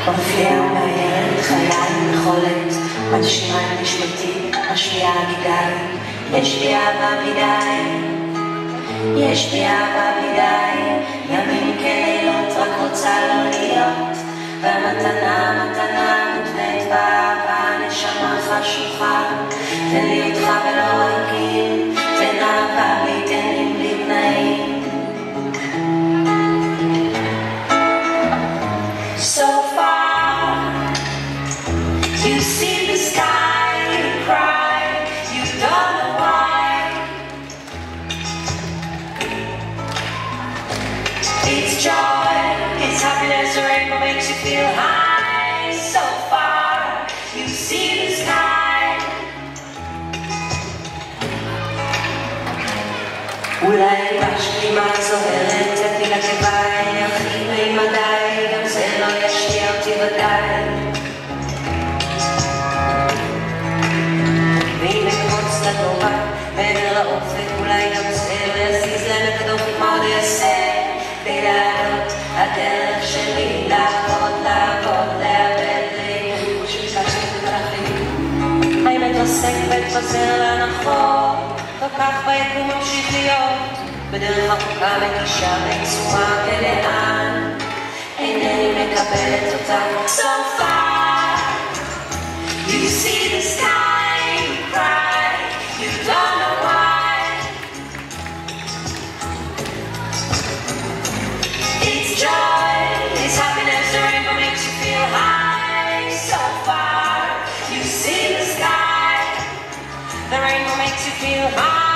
מופיע ומאיירת חיי יכולת, מנשימה את נשמתי, משמיעה גידיי. יש בי אהבה מדי, יש בי אהבה מדי, ימים כלילות רק רוצה לא להיות, והמתנה מתנה מותנית באהבה, נשמה חשוכה, תן לי אותך ולא רגיל, תן אהבה בלי תנים בלי תנאים. So far, you see the sky, you cry, you don't know why. It's joy, it's happiness, a rainbow makes you feel high. So far, you see the sky. אולי בשלימה זוהרת, תתני לכיוון, הכי מימדי, גם זה לא ישקיע אותי ודאי. והנה קפוץ לגובה, מעבר לאופק, אולי גם זה לא יזיז להם את הדופק, מה עוד יעשה? כדי לעלות הדרך שלי, לעבוד, לאבד לי, כשביקשתי את החיים. האמת עוסק ותפזר להנחות, לא כך ביקום ממשיך להיות, בדרך ארוכה מגישה בעיצומה כלאן, אינני מקבלת אותה. So far, you see the sky, you cry, you don't know why. It's joy, it's happiness, the rainbow makes you feel high. So far, you see the sky, the rainbow makes you feel high.